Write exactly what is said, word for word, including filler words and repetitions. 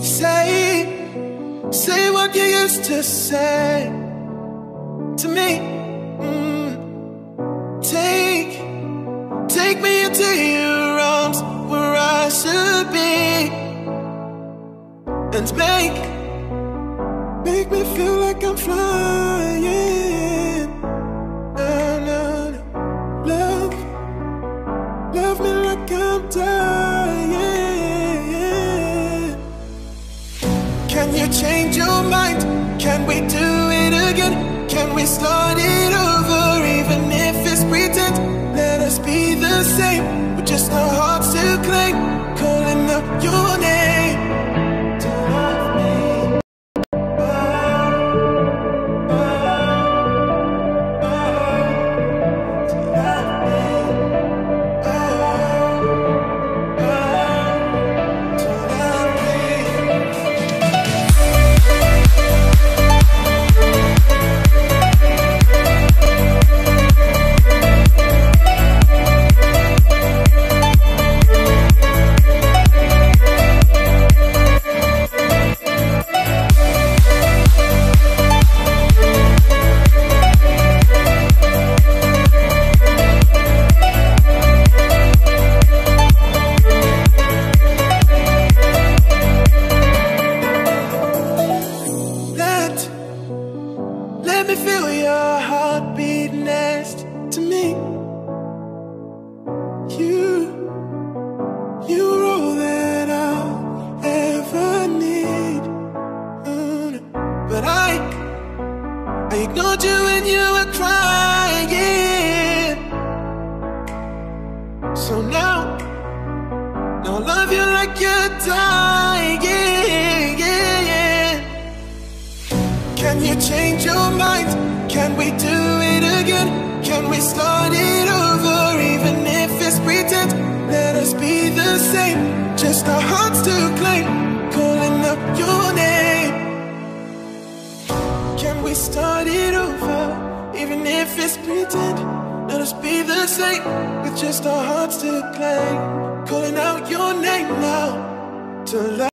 Say, say what you used to say to me. mm. Take, take me into your arms where I should be, and make, make me feel like I'm flying. No, no, no. Love, love me like I'm dying. Can you change your mind? Can we do it again? Can we start it over, even if it's pretend? Let us be the same, with just our hearts to claim, calling out your name to love me. Oh, oh, oh, to love me. Oh, oh, to love me. Let me feel your heartbeat next to me. You, you're all that I'll ever need. Mm, But I, I ignored you when you were crying. So now, now I love you like you're dying. Can you change your mind? Can we do it again? Can we start it over, even if it's pretend? Let us be the same, just our hearts to claim, calling up your name. Can we start it over, even if it's pretend? Let us be the same, with just our hearts to claim, calling out your name now to love.